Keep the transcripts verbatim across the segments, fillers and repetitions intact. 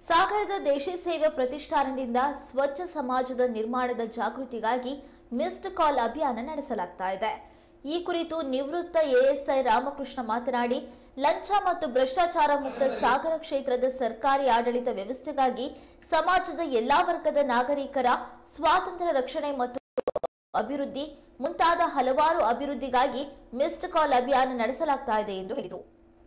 ಸಾಗರದ ದೇಶಿ ಸೇವೆ ಪ್ರತಿಷ್ಠಾನದಿಂದ ಸ್ವಚ್ಛ ಸಮಾಜದ ನಿರ್ಮಾಣದ ಜಾಗೃತಿಗಾಗಿ ಮಿಸ್ಡ್ ಕಾಲ್ ಅಭಿಯಾನ ನಡೆಸಲಾಗ್ತಾ ಇದೆ। ಈ ಕುರಿತು ನಿವೃತ್ತ ಎಎಸ್ಐ ರಾಮಕೃಷ್ಣ ಮಾತನಾಡಿ, ಲಂಚ ಮತ್ತು ಭ್ರಷ್ಟಾಚಾರ ಮುಕ್ತ ಸಾಗರ ಕ್ಷೇತ್ರದ ಸರ್ಕಾರಿ ಆಡಳಿತ ವ್ಯವಸ್ಥೆಗಾಗಿ ಸಮಾಜದ ಎಲ್ಲಾ ವರ್ಗದ ನಾಗರಿಕರ ಸ್ವಾತಂತ್ರ್ಯ ರಕ್ಷಣೆ ಮತ್ತು ಅಭಿವೃದ್ಧಿ ಮುಂತಾದ ಹಲವಾರು ಅಭಿವೃದ್ಧಿಗಾಗಿ ಮಿಸ್ಡ್ ಕಾಲ್ ಅಭಿಯಾನ ನಡೆಸಲಾಗ್ತಾ ಇದೆ ಎಂದು ಹೇಳಿದರು।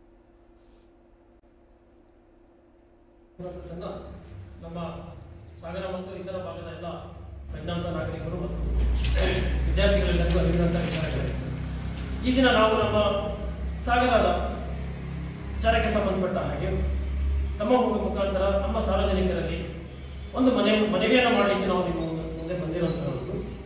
ನಮ್ಮ ಸಾಗರ ಮತ್ತು ಇತರ ಭಾಗದ ಎಲ್ಲ ಪ್ರಜ್ಞಾವಂತ ನಾಗರಿಕರು ಮತ್ತು ವಿದ್ಯಾರ್ಥಿಗಳೆಲ್ಲರಿಗೂ ಅರಿವಿರುವಂತಹ ವಿಚಾರಗಳಿವೆ। ಈ ದಿನ ನಾವು ನಮ್ಮ ಸಾಗರದ ವಿಚಾರಕ್ಕೆ ಸಂಬಂಧಪಟ್ಟ ಹಾಗೆ ತಮ್ಮ ಮುಖಾಂತರ ನಮ್ಮ ಸಾರ್ವಜನಿಕರಲ್ಲಿ ಒಂದು ಮನೆ ಮನವಿಯನ್ನು ಮಾಡಲಿಕ್ಕೆ ನಾವು ನಿಮ್ಮ ಮುಂದೆ ಬಂದಿರುವಂತಹದ್ದು।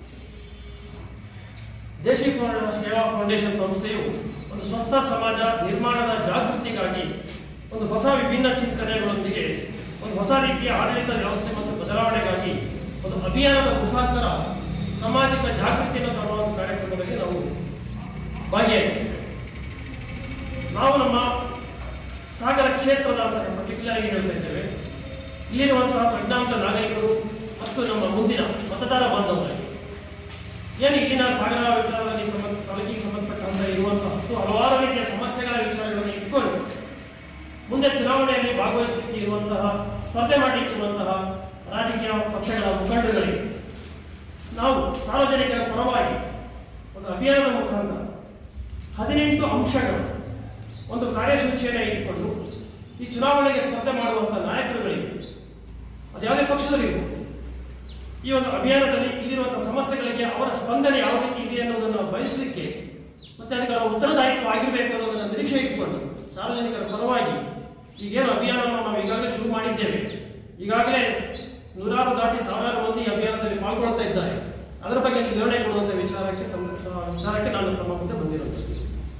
ದೇಶಿ ಸೇವಾ ಫೌಂಡೇಶನ್ ಸಂಸ್ಥೆಯು ಒಂದು ಸ್ವಸ್ಥ ಸಮಾಜ ನಿರ್ಮಾಣದ ಜಾಗೃತಿಗಾಗಿ ಒಂದು ಹೊಸ ವಿಭಿನ್ನ ಚಿಂತನೆಗಳೊಂದಿಗೆ ಒಂದು ಹೊಸ ರೀತಿಯ ಆಡಳಿತ ವ್ಯವಸ್ಥೆ ಮತ್ತು ಬದಲಾವಣೆಗಾಗಿ ಒಂದು ಅಭಿಯಾನದ ಮುಖಾಂತರ ಸಾಮಾಜಿಕ ಜಾಗೃತಿಯನ್ನು ತರುವ ಒಂದು ಕಾರ್ಯಕ್ರಮದಲ್ಲಿ ನಾವು ಭಾಗಿಯಾಗಿದ್ದೇವೆ। ನಾವು ನಮ್ಮ ಸಾಗರ ಕ್ಷೇತ್ರದ ಪರ್ಟಿಕ್ಯುಲರ್ ಆಗಿ ಹೇಳ್ತಾ ಇದ್ದೇವೆ, ಇಲ್ಲಿರುವಂತಹ ಪ್ರಜ್ಞಾವಂತ ನಾಗರಿಕರು ಮತ್ತು ನಮ್ಮ ಮುಂದಿನ ಮತದಾರ ಬಾಂಧವರಿಗೆ ಏನು ಇಲ್ಲಿನ ಸಾಗರ ವಿಚಾರದಲ್ಲಿ ಸಂಬಂಧ ತಾಲೂಕಿಗೆ ಸಂಬಂಧಪಟ್ಟಂತೆ ಇರುವಂತಹ ಹತ್ತು ಹಲವಾರು ರೀತಿಯ ಸಮಸ್ಯೆಗಳ ವಿಚಾರಗಳನ್ನು ಇಟ್ಕೊಂಡು ಮುಂದೆ ಚುನಾವಣೆಯಲ್ಲಿ ಭಾಗವಹಿಸಲಿಕ್ಕೆ ಇರುವಂತಹ ಸ್ಪರ್ಧೆ ಮಾಡಲಿಕ್ಕೆ ಇರುವಂತಹ ರಾಜಕೀಯ ಪಕ್ಷಗಳ ಮುಖಂಡಗಳಿಗೆ ನಾವು ಸಾರ್ವಜನಿಕರ ಪರವಾಗಿ ಒಂದು ಅಭಿಯಾನದ ಮುಖಾಂತರ ಹದಿನೆಂಟು ಅಂಶಗಳು ಒಂದು ಕಾರ್ಯಸೂಚಿಯನ್ನು ಇಟ್ಟುಕೊಂಡು ಈ ಚುನಾವಣೆಗೆ ಸ್ಪರ್ಧೆ ಮಾಡುವಂತಹ ನಾಯಕರುಗಳಿಗೆ ಅದ್ಯಾವುದೇ ಪಕ್ಷದಲ್ಲಿರ್ಬೋದು ಈ ಒಂದು ಅಭಿಯಾನದಲ್ಲಿ ಇಲ್ಲಿರುವಂತಹ ಸಮಸ್ಯೆಗಳಿಗೆ ಅವರ ಸ್ಪಂದನೆ ಯಾವ ರೀತಿ ಇದೆ ಅನ್ನೋದನ್ನು ಬಯಸಲಿಕ್ಕೆ ಮತ್ತೆ ಅದಕ್ಕೆ ಉತ್ತರದಾಯಿತ್ವ ಆಗಿರಬೇಕು ಅನ್ನೋದನ್ನು ನಿರೀಕ್ಷೆ ಇಟ್ಟುಕೊಂಡು ಸಾರ್ವಜನಿಕರ ಪರವಾಗಿ ಈಗೇನು ಅಭಿಯಾನವನ್ನು ನಾವು ಈಗಾಗಲೇ ಶುರು ಮಾಡಿದ್ದೇವೆ, ಈಗಾಗಲೇ ನೂರಾರು ದಾಟಿ ಸಾವಿರಾರು ಮಂದಿ ಅಭಿಯಾನದಲ್ಲಿ ಪಾಲ್ಗೊಳ್ತಾ ಇದ್ದಾರೆ, ಅದರ ಬಗ್ಗೆ ವಿವರಣೆ ಕೊಡುವಂತಹ ವಿಚಾರಕ್ಕೆ ವಿಚಾರಕ್ಕೆ ನಾನು ತಮ್ಮ ಮುಂದೆ ಬಂದಿರುತ್ತೇನೆ।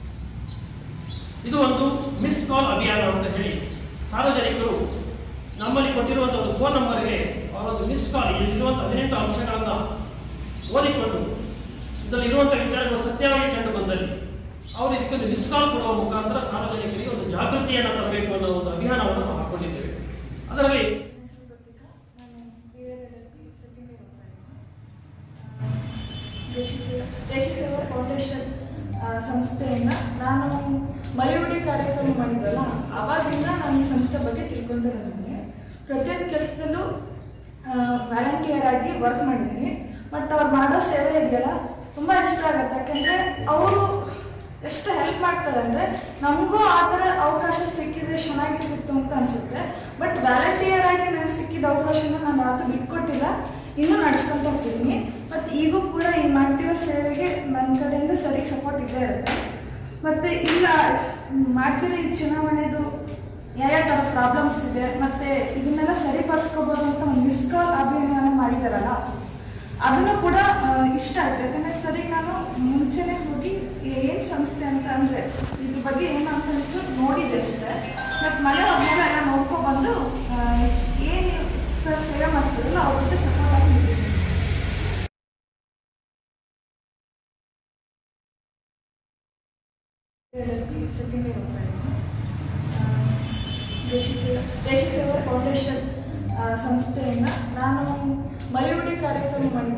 ಇದು ಒಂದು ಮಿಸ್ಡ್ ಕಾಲ್ ಅಭಿಯಾನ ಅಂತ ಹೇಳಿ ಸಾರ್ವಜನಿಕರು ನಮ್ಮಲ್ಲಿ ಕೊಟ್ಟಿರುವಂತಹ ಒಂದು ಫೋನ್ ನಂಬರ್ಗೆ ಅವರೊಂದು ಮಿಸ್ಡ್ ಕಾಲ್ ಇಲ್ಲಿರುವಂತಹ ಹದಿನೆಂಟು ಅಂಶಗಳನ್ನ ಓದಿಕೊಂಡು ಇದರಲ್ಲಿ ಇರುವಂತಹ ವಿಚಾರಗಳು ಸತ್ಯವಾಗಿ ಕಂಡು ಬಂದಲ್ಲಿ ಅವರು ಇದಕ್ಕೊಂದು ಮಿಸ್ಡ್ ಕಾಲ್ ಕೊಡುವ ಮುಖಾಂತರ ಸಾರ್ವಜನಿಕರಿಗೆ ಒಂದು ಜಾಗೃತಿಯನ್ನು ತರಬೇಕು ಅನ್ನೋ ಒಂದು ಅಭಿಯಾನವನ್ನು ನಾವು ಹಾಕೊಂಡಿದ್ದೇವೆ। ಅದರಲ್ಲಿ ದೇಶಿ ಸೇವಾ ಫೌಂಡೇಶನ್ ಸಂಸ್ಥೆಯಿಂದ ನಾನು ಮರೆಯುಡಿ ಕಾರ್ಯಕ್ರಮ ಮಾಡಿದ್ದಲ್ಲ, ಆವಾಗಿಂದ ನಾನು ಈ ಸಂಸ್ಥೆ ಬಗ್ಗೆ ತಿಳ್ಕೊಂತ ಬಂದಿದ್ದೀನಿ। ಪ್ರತಿಯೊಂದು ಕೆಲಸದಲ್ಲೂ ವ್ಯಾಲಂಟಿಯರ್ ಆಗಿ ವರ್ಕ್ ಮಾಡಿದ್ದೀನಿ। ಬಟ್ ಅವ್ರು ಮಾಡೋ ಸೇವೆ ಇದೆಯಲ್ಲ ತುಂಬ ಇಷ್ಟ ಆಗುತ್ತೆ, ಯಾಕಂದರೆ ಅವರು ಎಷ್ಟು ಹೆಲ್ಪ್ ಮಾಡ್ತಾರೆ ಅಂದರೆ ನಮಗೂ ಆ ಥರ ಅವಕಾಶ ಸಿಕ್ಕಿದ್ರೆ ಚೆನ್ನಾಗಿರ್ತಿತ್ತು ಅಂತ ಅನಿಸುತ್ತೆ। ಬಟ್ ವ್ಯಾಲಂಟಿಯರ್ ಆಗಿ ನನಗೆ ಸಿಕ್ಕಿದ ಅವಕಾಶನ ನಾನು ಯಾವತ್ತೂ ಬಿಟ್ಕೊಟ್ಟಿಲ್ಲ, ಇನ್ನೂ ನಡೆಸ್ಕೊಂತ ಹೋಗ್ತಿದ್ದೀನಿ। ಮತ್ತು ಈಗೂ ಕೂಡ ಈ ಮಾಡ್ತಿರೋ ಸೇವೆಗೆ ನನ್ನ ಕಡೆಯಿಂದ ಸರಿ ಸಪೋರ್ಟ್ ಇದ್ದೇ ಇರುತ್ತೆ। ಮತ್ತು ಇಲ್ಲ ಮಾಡ್ತಿರೋ ಈ ಚುನಾವಣೆದು ಯಾವ ಥರ ಪ್ರಾಬ್ಲಮ್ಸ್ ಇದೆ ಮತ್ತು ಇದನ್ನೆಲ್ಲ ಸರಿಪಡಿಸ್ಕೋಬೋದು ಅಂತ ಒಂದು ಮಿಸ್ ಕಾಲ್ ಅಭಿಯಾನ ಮಾಡಿದಾರಲ್ಲ, ಅದನ್ನು ಕೂಡ ಇಷ್ಟ ಆಗುತ್ತೆ। ಯಾಕಂದರೆ ಸರಿ ನಾನು ಮುಂಚೆನೇ ಹೋಗಿ ಏನು ಸಂಸ್ಥೆ ಅಂತ ಅಂದರೆ ಇದ್ರ ಬಗ್ಗೆ ಏನು ಅಂತ ಹೆಚ್ಚು ನೋಡಿದ್ದೆ ಅಷ್ಟೇ। ಮತ್ತು ಮನೆ ಹೋದ್ಮೇಲೆ ಎಲ್ಲ ನೋಡ್ಕೊಬಂದು ಏನು ಸರ್ ಸೇವೆ ಮಾಡ್ತಿರಲ್ಲ ಅವ್ರ ಜೊತೆ ಸಪೋರ್ಟ್ ಆಗಿ ನಿಂತಿದ್ದೀನಿ। ಸೆಕೆಂಡ್ ಇಯರ್ ಹೋಗ್ತಾ ಇದ್ದೀನಿ। ದೇಶಿ ಸೇವಾ ದೇಶಿ ಸೇವಾ ಫೌಂಡೇಶನ್ ಸಂಸ್ಥೆಯಿಂದ ನಾನು ಮರೆಯುಡಿ ಕಾರ್ಯಕ್ರಮ ಮಾಡಿದ್ದೆ।